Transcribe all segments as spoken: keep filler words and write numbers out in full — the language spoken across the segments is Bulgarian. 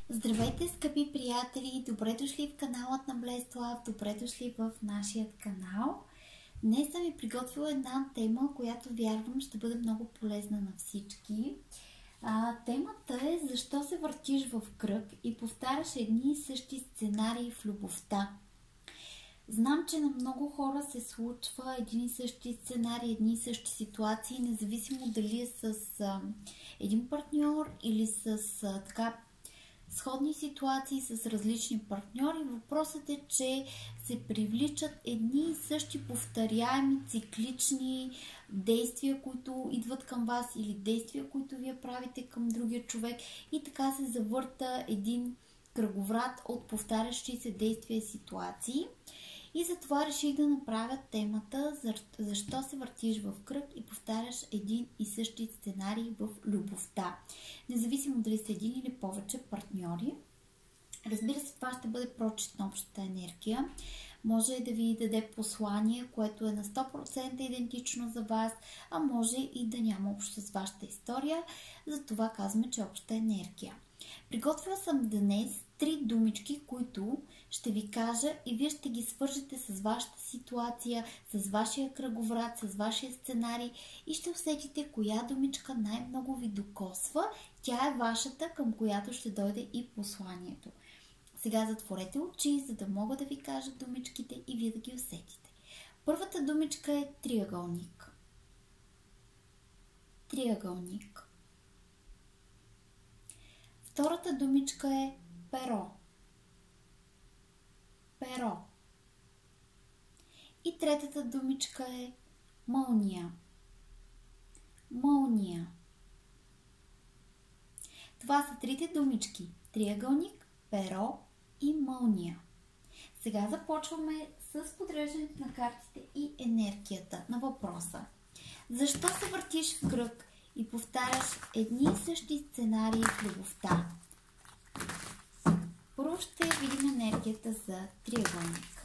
Здравейте, скъпи приятели! Добре дошли в каналът на Блеслав, добре дошли в нашия канал. Днес съм ви приготвила една тема, която вярвам ще бъде много полезна на всички. А, темата е защо се въртиш в кръг и повтаряш едни и същи сценарии в любовта. Знам, че на много хора се случва един и същи сценарий, едни и същи ситуации, независимо дали е с а, един партньор или с а, така сходни ситуации с различни партньори. Въпросът е, че се привличат едни и същи повторяеми, циклични действия, които идват към вас, или действия, които вие правите към другия човек, и така се завърта един кръговрат от повтарящи се действия и ситуации. И затова реших да направя темата защо се въртиш в кръг и повтаряш един и същи сценарий в любовта. Независимо дали сте един или повече партньори. Разбира се, това ще бъде прочит на общата енергия. Може да ви даде послание, което е на сто процента идентично за вас, а може и да няма общо с вашата история. Затова казваме, че е обща енергия. Приготвила съм днес три думички, които ще ви кажа и вие ще ги свържете с вашата ситуация, с вашия кръговрат, с вашия сценарий и ще усетите коя думичка най-много ви докосва. Тя е вашата, към която ще дойде и посланието. Сега затворете очи, за да мога да ви кажа думичките и вие да ги усетите. Първата думичка е триъгълник. Триъгълник. Втората думичка е перо. Перо. И третата думичка е мълния. Мълния. Това са трите думички. Триъгълник, перо и мълния. Сега започваме с подреждането на картите и енергията на въпроса. Защо се въртиш в кръг и повтаряш едни и същи сценарии в любовта? Първо ще видим енергията за триъгълник.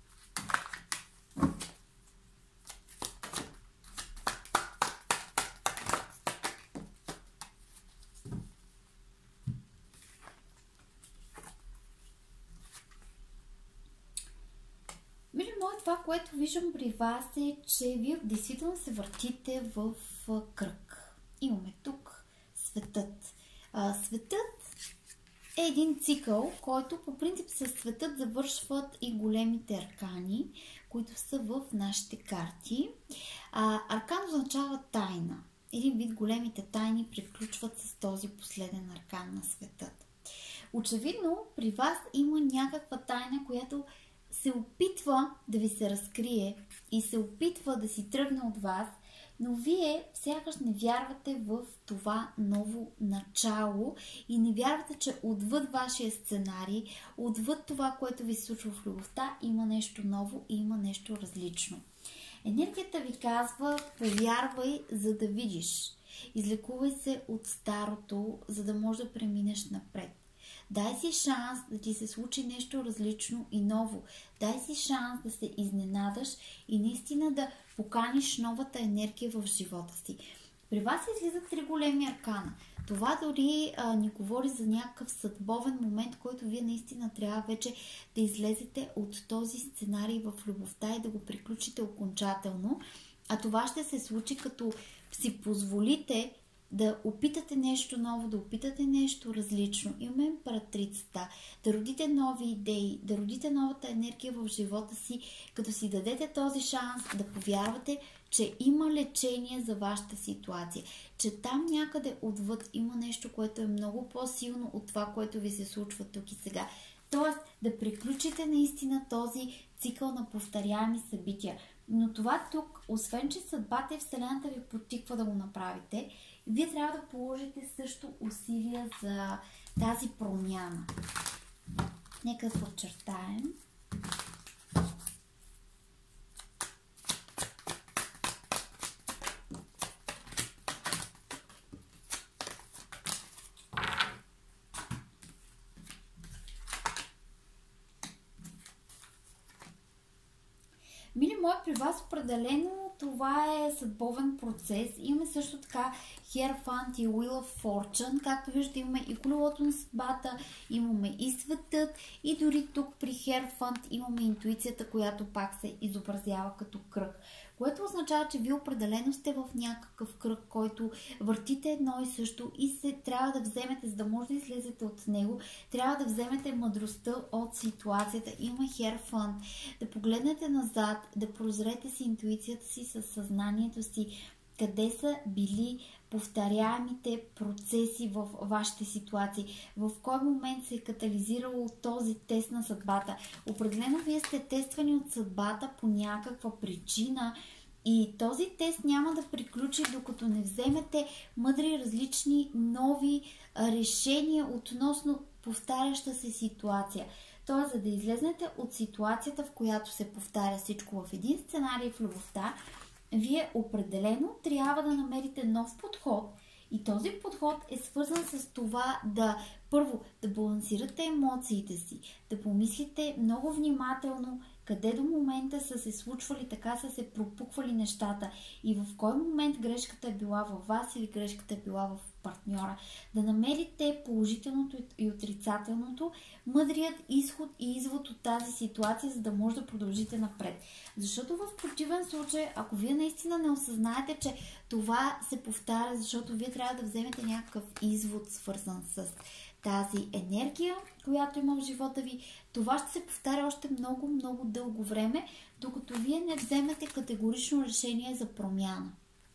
Мили мои, това, което виждам при вас е, че вие действително се въртите в кръг. Имаме тук светът. А, светът е един цикъл, който по принцип със светът завършват и големите аркани, които са в нашите карти. А, аркан означава тайна. Един вид големите тайни приключват с този последен аркан на светът. Очевидно при вас има някаква тайна, която се опитва да ви се разкрие и се опитва да си тръгне от вас, но вие сякаш не вярвате в това ново начало и не вярвате, че отвъд вашия сценарий, отвъд това, което ви се случва в любовта, има нещо ново и има нещо различно. Енергията ви казва: повярвай, за да видиш. Излекувай се от старото, за да можеш да преминеш напред. Дай си шанс да ти се случи нещо различно и ново. Дай си шанс да се изненадаш и наистина да поканиш новата енергия в живота си. При вас излизат три големи аркана. Това дори а, ни говори за някакъв съдбовен момент, който вие наистина трябва вече да излезете от този сценарий в любовта и да го приключите окончателно. А това ще се случи, като си позволите да опитате нещо ново, да опитате нещо различно. Имаме императрицата, да родите нови идеи, да родите новата енергия в живота си, като си дадете този шанс да повярвате, че има лечение за вашата ситуация, че там някъде отвъд има нещо, което е много по-силно от това, което ви се случва тук и сега. Тоест да приключите наистина този цикъл на повторяеми събития. Но това тук, освен че съдбата и Вселената ви подтиква да го направите, вие трябва да положите също усилия за тази промяна. Нека да подчертаем. Мили мои, при вас определено това е съдбовен процес. Имаме също така Hierophant и Wheel of Fortune. Както виждате, имаме и колелото на съдбата, имаме и светът, и дори тук при Hierophant имаме интуицията, която пак се изобразява като кръг. Което означава, че вие определено сте в някакъв кръг, който въртите едно и също и се трябва да вземете, за да може да излезете от него, трябва да вземете мъдростта от ситуацията. Има Hierophant. Да погледнете назад, да прозрете с интуицията си, със съзнанието си, къде са били повторяемите процеси в вашите ситуации, в кой момент се е катализирало този тест на съдбата. Определено вие сте тествани от съдбата по някаква причина и този тест няма да приключи, докато не вземете мъдри, различни, нови решения относно повтаряща се ситуация. Тоест, за да излезнете от ситуацията, в която се повтаря всичко в един сценарий в любовта, вие определено трябва да намерите нов подход и този подход е свързан с това да първо да балансирате емоциите си, да помислите много внимателно къде до момента са се случвали, така са се пропуквали нещата и в кой момент грешката е била във вас или грешката е била в партньора. Да намерите положителното и отрицателното, мъдрият изход и извод от тази ситуация, за да може да продължите напред. Защото в противен случай, ако вие наистина не осъзнаете, че това се повтаря, защото вие трябва да вземете някакъв извод, свързан с тази енергия, която има в живота ви, това ще се повтаря още много, много дълго време, докато вие не вземете категорично решение за промяна.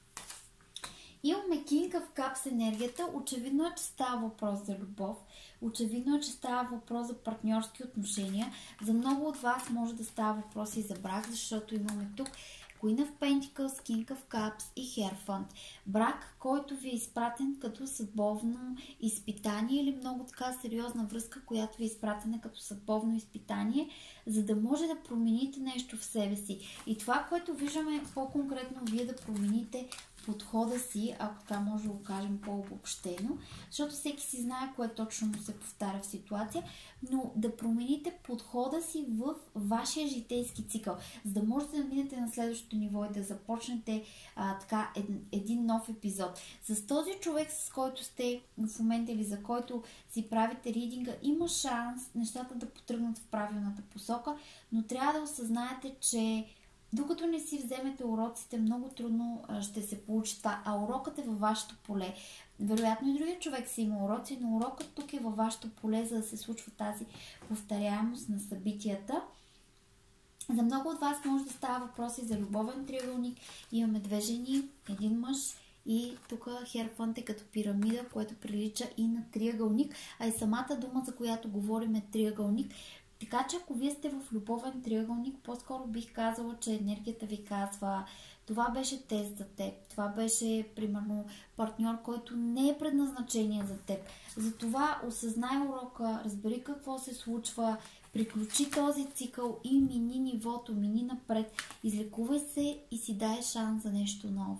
Имаме King of Cups енергията. Очевидно е, че става въпрос за любов. Очевидно е, че става въпрос за партньорски отношения. За много от вас може да става въпрос и за брак, защото имаме тук Queen of Pentacles, King of Cups и Hierophant. Брак, който ви е изпратен като съдбовно изпитание или много така сериозна връзка, която ви е изпратена като съдбовно изпитание, за да може да промените нещо в себе си. И това, което виждаме по-конкретно, вие да промените подхода си, ако това може да го кажем по-обобщено, защото всеки си знае кое точно му се повтаря в ситуация, но да промените подхода си в вашия житейски цикъл, за да можете да минете на следващото ниво и да започнете а, така ед, един нов епизод. С този човек, с който сте в момента или за който си правите ридинга, има шанс нещата да потръгнат в правилната посока, но трябва да осъзнаете, че докато не си вземете уроците, много трудно ще се получи това. А урокът е във вашето поле. Вероятно и другия човек си има уроци, но урокът тук е във вашето поле, за да се случва тази повторяемост на събитията. За много от вас може да става въпроси за любовен триъгълник. Имаме две жени, един мъж и тук Hierophant е като пирамида, което прилича и на триъгълник. А и самата дума, за която говорим, е триъгълник. Така че ако вие сте в любовен триъгълник, по-скоро бих казала, че енергията ви казва: това беше тест за теб, това беше примерно партньор, който не е предназначение за теб. Затова осъзнай урока, разбери какво се случва, приключи този цикъл и мини нивото, мини напред, излекувай се и си дай шанс за нещо ново.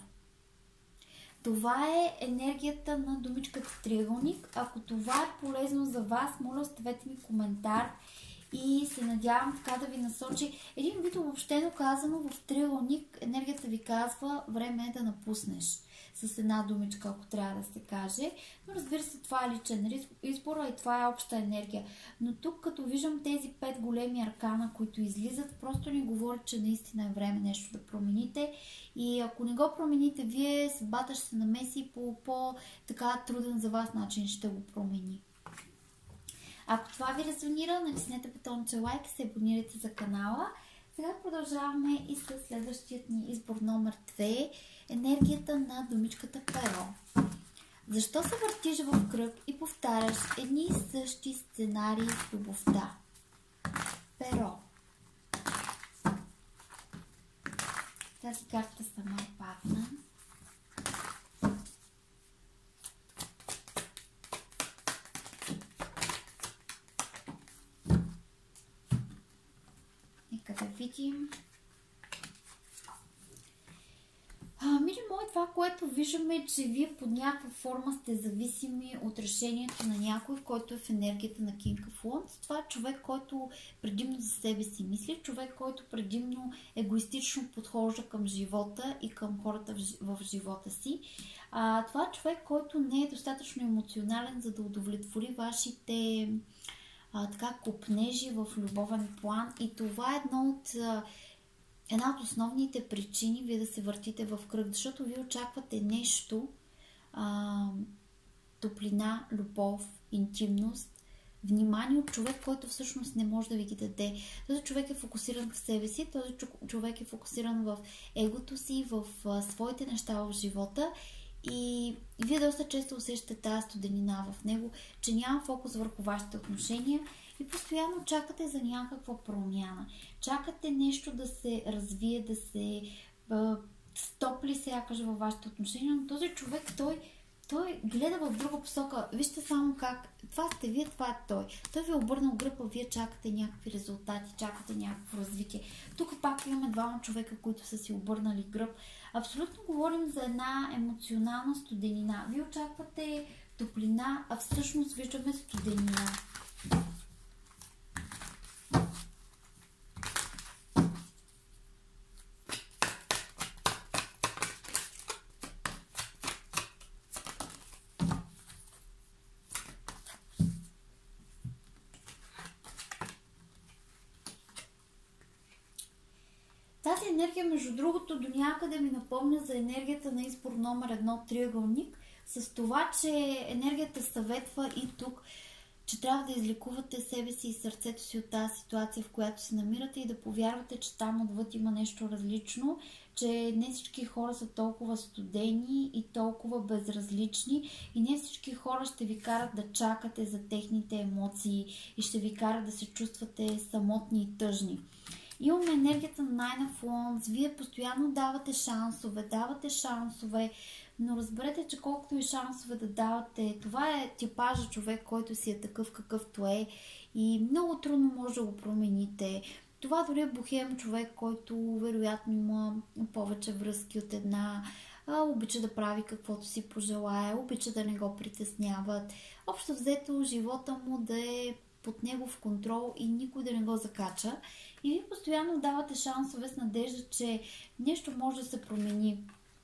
Това е енергията на думичката триъгълник. Ако това е полезно за вас, моля оставете ми коментар и се надявам така да ви насочи. Един вид обобщено казано, в триъгълник енергията ви казва: време е да напуснеш. С една думичка, ако трябва да се каже. Но разбира се, това е личен избор, и това е обща енергия. Но тук, като виждам тези пет големи аркана, които излизат, просто ни говорят, че наистина е време нещо да промените. И ако не го промените вие, съдбата ще се намеси по по-така труден за вас начин, ще го промени. Ако това ви резонира, натиснете бутонче лайк и се абонирайте за канала. Сега продължаваме и с следващият ни избор номер две. Енергията на думичката перо. Защо се въртиш в кръг и повтаряш едни и същи сценарии в любовта? Перо. Тази карта сама е падна. Нека да видим. А, мили мои, това, което виждаме, е, че вие под някаква форма сте зависими от решението на някой, който е в енергията на King of Wands. Това е човек, който предимно за себе си мисли, човек, който предимно егоистично подхожда към живота и към хората в живота си. А, това е човек, който не е достатъчно емоционален, за да удовлетвори вашите а, така копнежи в любовен план. И това е едно от... А, една от основните причини вие да се въртите в кръг, защото вие очаквате нещо, а, топлина, любов, интимност, внимание от човек, който всъщност не може да ви ги даде. Този човек е фокусиран в себе си, този човек е фокусиран в егото си, в а, своите неща в живота и вие доста често усещате тази студенина в него, че няма фокус върху вашите отношения и постоянно чакате за някаква промяна. Чакате нещо да се развие, да се а, стопли сякаш във вашите отношения, но този човек, той, той гледа в друга посока. Вижте само как. Това сте вие, това е той. Той ви е обърнал гръб, а вие чакате някакви резултати, чакате някакво развитие. Тук пак имаме двама човека, които са си обърнали гръб. Абсолютно говорим за една емоционална студенина. Вие очаквате топлина, а всъщност виждаме студенина. Тази енергия, между другото, до някъде ми напомня за енергията на избор номер едно триъгълник, с това, че енергията съветва и тук, че трябва да излекувате себе си и сърцето си от тази ситуация, в която се намирате и да повярвате, че там отвъд има нещо различно, че не всички хора са толкова студени и толкова безразлични и не всички хора ще ви карат да чакате за техните емоции и ще ви карат да се чувствате самотни и тъжни. Имаме енергията на Nine of Wands. Вие постоянно давате шансове, давате шансове, но разберете, че колкото и шансове да давате, това е типажа човек, който си е такъв какъвто е и много трудно може да го промените. Това дори е бухем човек, който вероятно има повече връзки от една, а, обича да прави каквото си пожелае, обича да не го притесняват. Общо взето живота му да е под негов контрол и никой да не го закача. И вие постоянно давате шансове с надежда, че нещо може да се промени.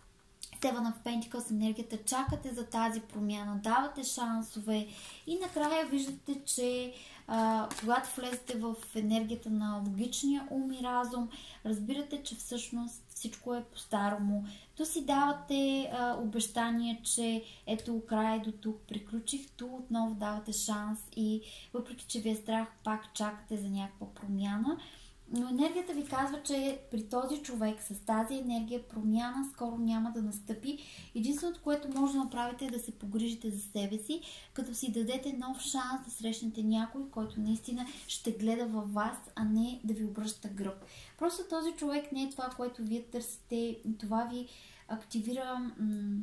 Seven of Pentacles енергията, чакате за тази промяна, давате шансове и накрая виждате, че а, когато влезете в енергията на логичния ум и разум, разбирате, че всъщност всичко е по-старому. То си давате а, обещание, че ето край до тук приключих, то отново давате шанс и въпреки, че ви е страх, пак чакате за някаква промяна. Но енергията ви казва, че при този човек с тази енергия промяна скоро няма да настъпи. Единственото, което може да направите е да се погрижите за себе си, като си дадете нов шанс да срещнете някой, който наистина ще гледа във вас, а не да ви обръща гръб. Просто този човек не е това, което вие търсите. Това ви активира м-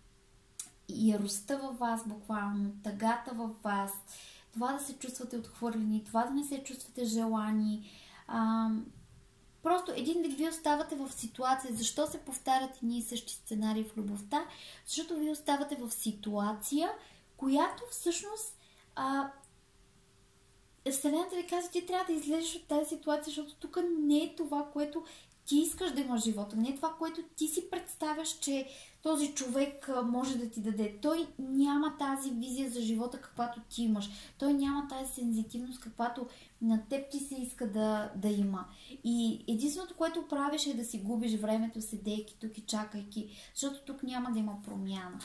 яростта във вас, буквално, тъгата във вас, това да се чувствате отхвърлени, това да не се чувствате желани. А, просто един вид вие оставате в ситуация. Защо се повтарят едни и същи сценарии в любовта? Защото вие оставате в ситуация, която всъщност а, Вселената ви казва, ти трябва да излезеш от тази ситуация, защото тук не е това, което ти искаш да имаш живота, не е това, което ти си представяш, че този човек може да ти даде. Той няма тази визия за живота, каквато ти имаш. Той няма тази сензитивност, каквато на теб ти се иска да, да има. И единственото, което правиш е да си губиш времето, седейки тук и чакайки, защото тук няма да има промяна.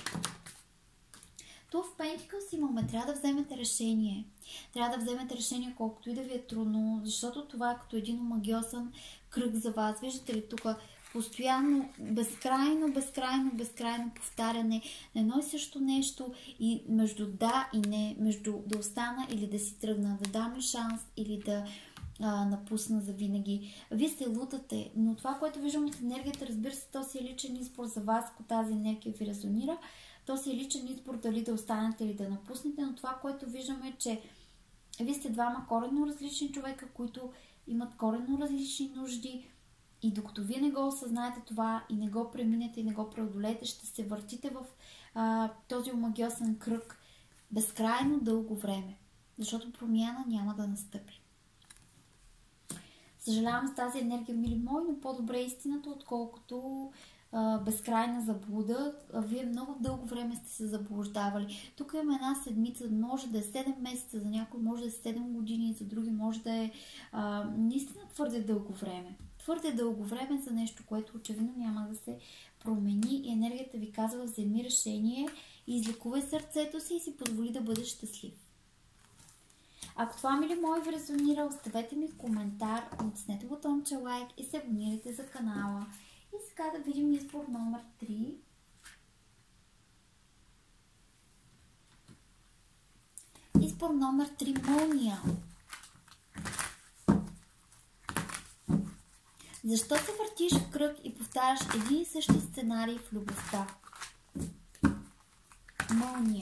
То в Pentacles имаме, трябва да вземете решение. Трябва да вземете решение, колкото и да ви е трудно, защото това е като един омагьосан кръг за вас. Виждате ли тук постоянно, безкрайно, безкрайно, безкрайно повтаряне на едно и също нещо и между да и не, между да остана или да си тръгна, да дам ли шанс или да а, напусна за винаги. Вие се лутате, но това, което виждам от енергията, разбира се, то си е личен избор за вас, ако тази енергия ви резонира. То си е личен избор дали да останете или да напуснете, но това, което виждаме е, че вие сте двама коренно различни човека, които имат коренно различни нужди И докато вие не го осъзнаете това и не го преминете и не го преодолеете, ще се въртите в а, този омагьосан кръг безкрайно дълго време. Защото промяна няма да настъпи. Съжалявам с тази енергия, мили мои, но по-добре е истината, отколкото а, безкрайна заблуда. А, вие много дълго време сте се заблуждавали. Тук има една седмица, може да е седем месеца, за някой може да е седем години, за други може да е а, наистина твърде дълго време. Твърде дълго време за нещо, което очевидно няма да се промени и енергията ви казва: вземи решение и излекувай сърцето си и си позволи да бъдеш щастлив. Ако това, мили мои, ви резонира, оставете ми коментар, натиснете бутонче лайк и се абонирайте за канала. И сега да видим избор номер три. Избор номер три. Мълния. Защо се въртиш в кръг и повтаряш един и същи сценарий в любовта? Мълния.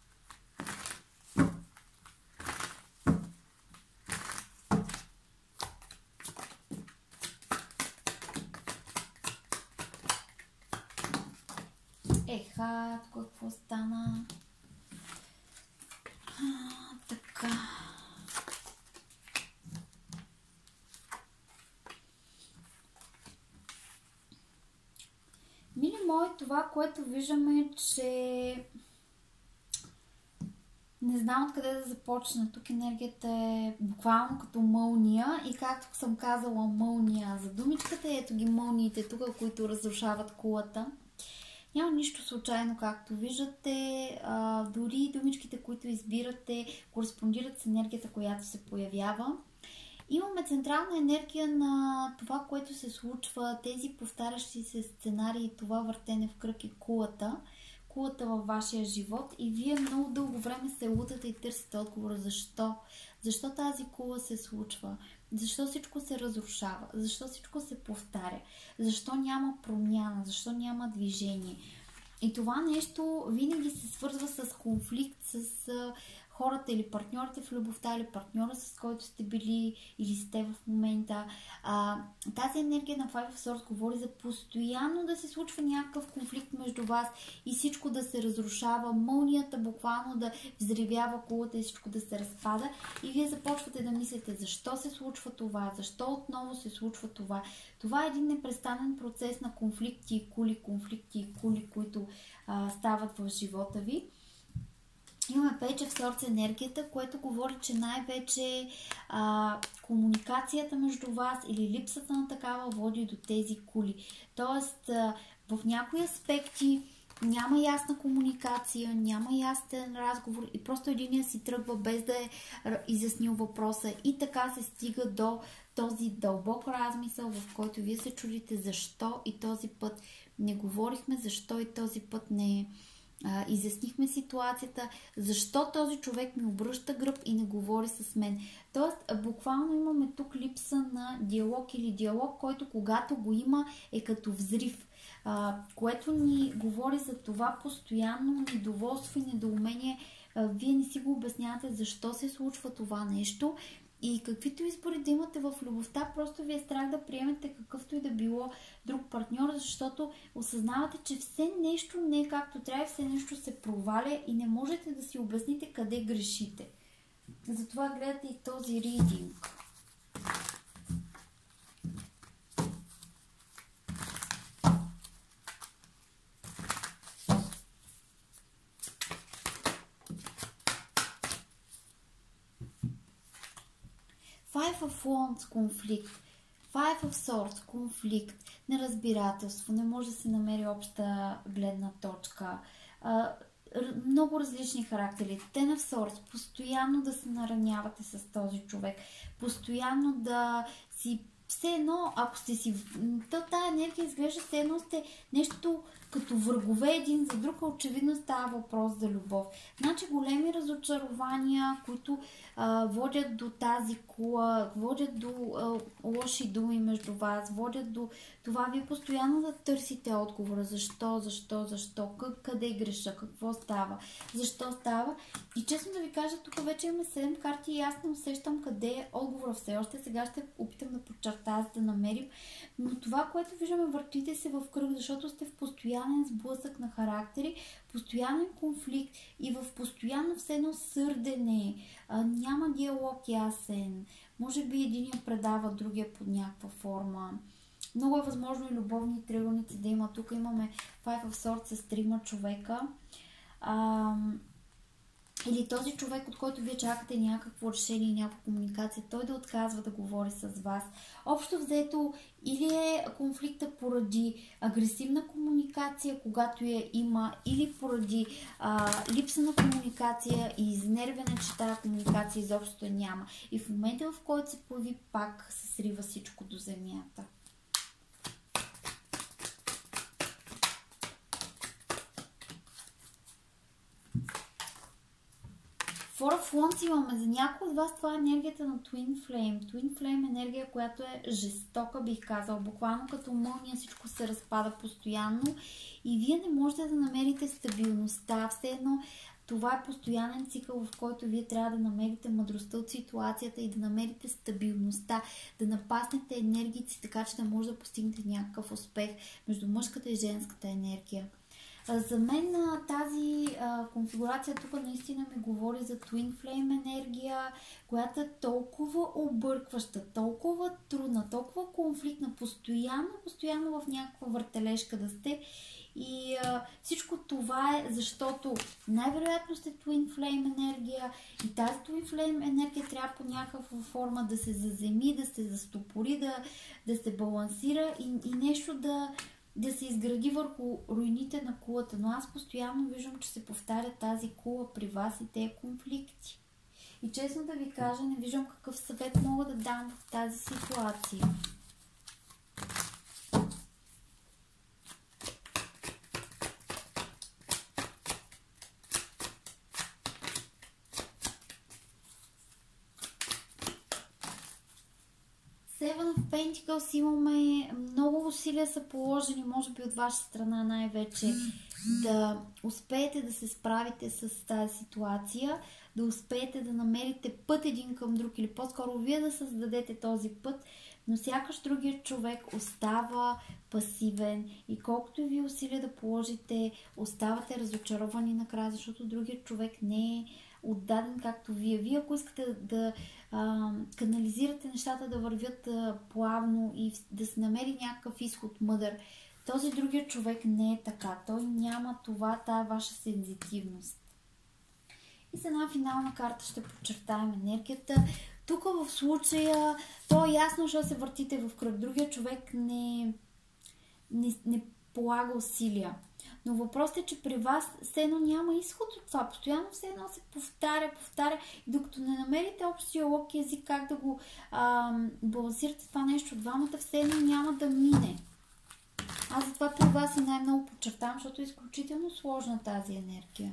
Еха, тук какво стана? А, така. Мили мои, това, което виждаме, е, че не знам откъде да започна. Тук енергията е буквално като мълния и както съм казала мълния за думичката, ето ги мълниите тук, които разрушават кулата. Няма нищо случайно, както виждате. А, дори думичките, които избирате, кореспондират с енергията, която се появява. Имаме централна енергия на това, което се случва, тези повтарящи се сценарии, това въртене в кръг и кулата, кулата във вашия живот и вие много дълго време се лутате и търсите отговора защо. Защо тази кула се случва? Защо всичко се разрушава? Защо всичко се повтаря? Защо няма промяна? Защо няма движение? И това нещо винаги се свързва с конфликт, с хората или партньорите в любовта, или партньора, с който сте били или сте в момента. А, тази енергия на Five of Swords говори за постоянно да се случва някакъв конфликт между вас и всичко да се разрушава, мълнията буквално да взривява кулата и всичко да се разпада и вие започвате да мислите защо се случва това, защо отново се случва това. Това е един непрестанен процес на конфликти и кули, конфликти и кули, които а, стават в живота ви. Имаме Page of Swords енергията, което говори, че най-вече а, комуникацията между вас или липсата на такава води до тези кули. Тоест, а, в някои аспекти няма ясна комуникация, няма ясен разговор и просто единия си тръгва без да е изяснил въпроса и така се стига до този дълбок размисъл, в който вие се чудите защо и този път не говорихме, защо и този път не а, изяснихме ситуацията, защо този човек ми обръща гръб и не говори с мен. Тоест, буквално имаме тук липса на диалог или диалог, който когато го има е като взрив, а, което ни говори за това постоянно недоволство и недоумение. А, вие не си го обяснявате защо се случва това нещо. И каквито избори да имате в любовта, просто ви е страх да приемете какъвто и да било друг партньор, защото осъзнавате, че все нещо не е както трябва, все нещо се проваля и не можете да си обясните къде грешите. Затова гледате и този ридинг. Five of Wands конфликт, Five of Swords конфликт, неразбирателство, не може да се намери обща гледна точка, а, много различни характери. Ten of Swords, постоянно да се наранявате с този човек, постоянно да си все едно, ако сте си... То, тая енергия изглежда все едно сте нещо като врагове един за друг, очевидно става въпрос за любов. Значи големи разочарования, които а, водят до тази кула, водят до а, лоши думи между вас, водят до това вие постоянно да търсите отговора. Защо, защо, защо, къде греша, какво става, защо става. И честно да ви кажа, тук вече имаме седем карти и аз не усещам къде е отговора все още. Сега ще опитам да подчертая, за да намерим. Но това, което виждаме, въртите се в кръг, защото сте в постоянен сблъсък на характери, постоянен конфликт и в постоянно все едно сърдене. А, няма диалог ясен. Може би единия предава другия под някаква форма. Много е възможно и любовни триъгълници да има. Тук имаме Five of Swords с трима човека. А, или този човек, от който вие чакате някакво решение, някаква комуникация, той да отказва да говори с вас. Общо взето, или е конфликта поради агресивна комуникация, когато я има, или поради а, липса на комуникация и изнервяне, че тази комуникация изобщо няма. И в момента, в който се появи, пак се срива всичко до земята. Four of Wands имаме. За някой от вас това е енергията на Twin Flame. Twin Flame е енергия, която е жестока, бих казала. Буквално като мълния всичко се разпада постоянно и вие не можете да намерите стабилността. Все едно това е постоянен цикъл, в който вие трябва да намерите мъдростта от ситуацията и да намерите стабилността, да напаснете енергиите си, така че да може да постигнете някакъв успех между мъжката и женската енергия. За мен тази а, конфигурация тук наистина ми говори за Twin Flame енергия, която е толкова объркваща, толкова трудна, толкова конфликтна, постоянно, постоянно в някаква въртележка да сте. И а, всичко това е защото най-вероятно сте Twin Flame енергия и тази Twin Flame енергия трябва по някаква форма да се заземи, да се застопори, да, да се балансира и, и нещо да... да се изгради върху руините на кулата. Но аз постоянно виждам, че се повтаря тази кула при вас и тези конфликти. И честно да ви кажа, не виждам какъв съвет мога да дам в тази ситуация. Seven of Pentacles имаме много усилия са положени, може би от ваша страна най-вече, да успеете да се справите с тази ситуация, да успеете да намерите път един към друг или по-скоро вие да създадете този път, но сякаш другият човек остава пасивен и колкото и вие усилия да положите, оставате разочаровани накрая, защото другият човек не е отдаден както вие. Вие, ако искате да а, канализирате нещата да вървят а, плавно и да се намери някакъв изход мъдър, този другият човек не е така. Той няма това, тая ваша сензитивност. И с една финална карта ще подчертаем енергията. Тук в случая, то е ясно, защото се въртите в кръг. Другият човек не, не, не полага усилия. Но въпросът е, че при вас все едно няма изход от това. Постоянно все едно се повтаря, повтаря. И докато не намерите общ диалог и език как да го а, балансирате това нещо от двамата, все едно няма да мине. Аз затова при вас и най-много подчертавам, защото е изключително сложна тази енергия.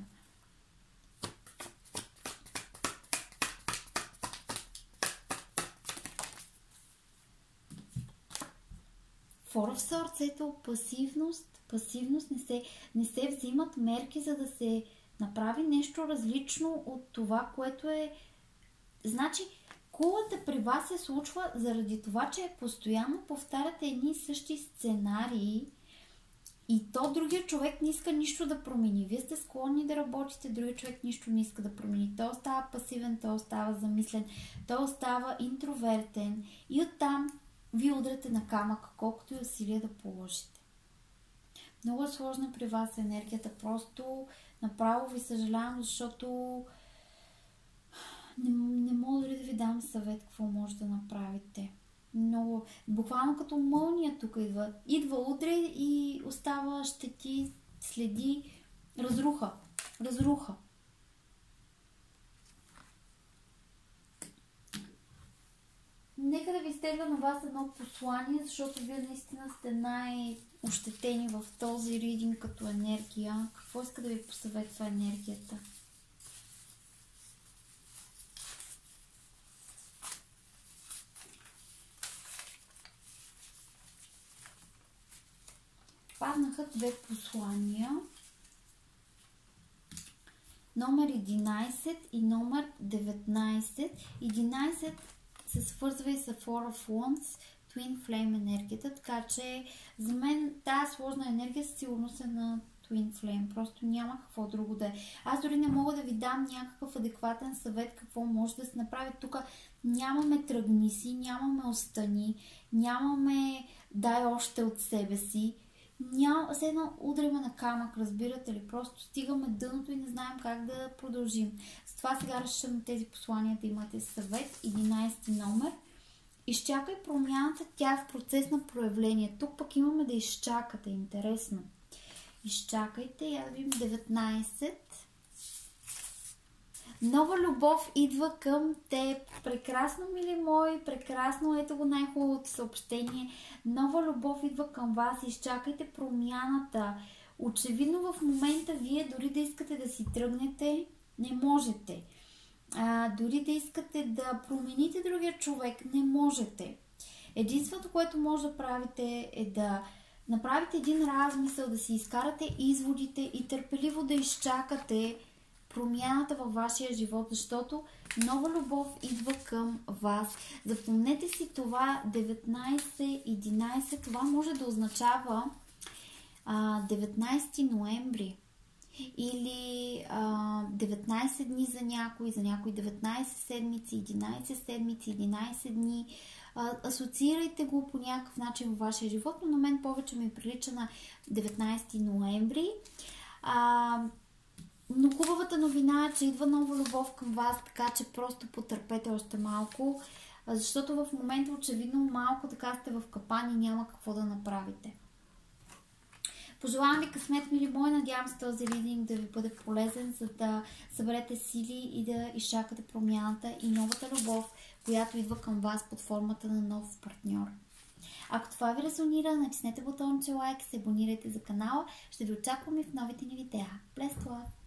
Four of Swords, ето пасивност. Пасивност, не се, не се взимат мерки, за да се направи нещо различно от това, което е... Значи, кулата при вас се случва заради това, че постоянно повтаряте едни и същи сценарии и то другия човек не иска нищо да промени. Вие сте склонни да работите, другия човек нищо не иска да промени. Той остава пасивен, той остава замислен, той остава интровертен и оттам вие удряте на камъка, колкото и усилия да положите. Много е сложна при вас енергията. Просто направо ви съжалявам, защото не, не мога дори да ви дам съвет какво може да направите. Много, буквално като мълния тук идва. Идва утре и остава щети, следи, разруха. Разруха. Нека да да ви изтегля на вас едно послание, защото вие наистина сте най-ощетени в този ридинг като енергия. Какво иска да ви посъветва енергията? Паднаха две послания. Номер единайсет и номер деветнайсет. единайсет се свързва и с Four of Wands, Twin Flame енергията, така че за мен тази сложна енергия със сигурност е на Twin Flame. Просто няма какво друго да е. Аз дори не мога да ви дам някакъв адекватен съвет какво може да се направи. Тук нямаме тръгни си, нямаме остани, нямаме дай още от себе си. Няма, все едно удряме на камък, разбирате ли? Просто стигаме дъното и не знаем как да продължим. Затова сега решим тези послания да имате съвет. единайсети номер. Изчакай промяната, тя е в процес на проявление. Тук пък имаме да изчакате. Интересно. Изчакайте. Я да видим деветнайсет. Нова любов идва към теб. Прекрасно, мили мои, прекрасно. Ето го най-хубавото съобщение. Нова любов идва към вас. Изчакайте промяната. Очевидно в момента вие дори да искате да си тръгнете, не можете. А, дори да искате да промените другия човек, не можете. Единственото, което може да правите е да направите един размисъл, да си изкарате изводите и търпеливо да изчакате промяната във вашия живот, защото нова любов идва към вас. Запомнете си това деветнайсет единайсет. Това може да означава а, деветнайсети ноември или а, деветнайсет дни за някой, за някой деветнайсет седмици, единайсет седмици, единайсет дни. А, асоциирайте го по някакъв начин във вашия живот, но на мен повече ми прилича на деветнайсети ноември. А, Но хубавата новина е, че идва нова любов към вас, така че просто потърпете още малко, защото в момента очевидно малко така сте в капан и няма какво да направите. Пожелавам ви късмет, мили мои, надявам се този ридинг да ви бъде полезен, за да съберете сили и да изчакате промяната и новата любов, която идва към вас под формата на нов партньор. Ако това ви резонира, натиснете бутонче лайк, се абонирайте за канала. Ще ви очаквам и в новите ни видеа. Blessed love!